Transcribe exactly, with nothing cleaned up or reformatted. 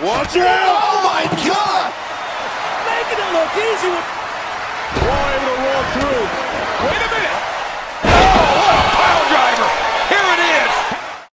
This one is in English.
Watch out! Oh my God! Making it look easy with...